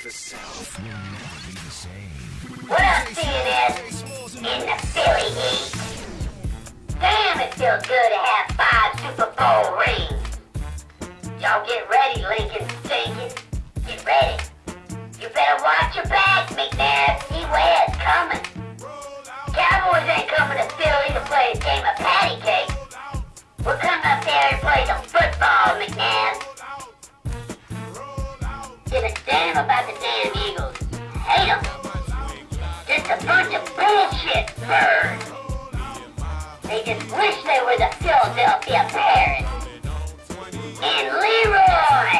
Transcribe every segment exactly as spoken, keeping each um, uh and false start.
the South will never be the same. What up, C N S? In the Philly Heat. Damn, it feels good to have five Super Bowl rings. Y'all get ready, Lincoln Stinkin'. Get ready. You better watch your back, McNabb. Beware, it's coming. Cowboys ain't coming to Philly to play a game of patty cake. We're coming up there to play some football, McNabb. Give a damn about the damn Eagles. Hate them. Just a bunch of bullshit birds. They just wish they were the Philadelphia Parrots. And Leroy!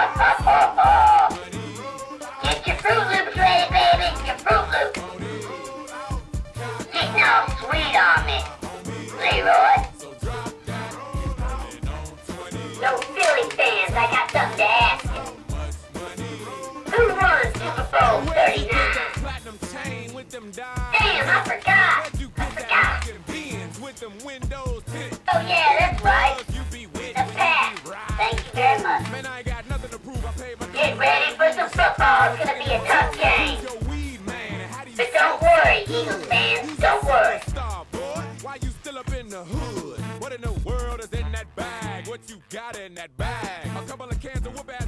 Get your Fruit Loops ready, baby. Your Fruit Loops. Getting all sweet on me, Leroy. So Philly fans, I got something to ask you. Who won Super Bowl thirty-nine? Damn, I forgot. I forgot. Oh yeah, that's right. The Pats. Thank you very much. Get ready for some football. It's gonna be a tough game. But don't worry, Eagles fans. Don't worry. Why you still up in the hood? What in the world is in that bag? What you got in that bag? A couple of cans of whoop ass.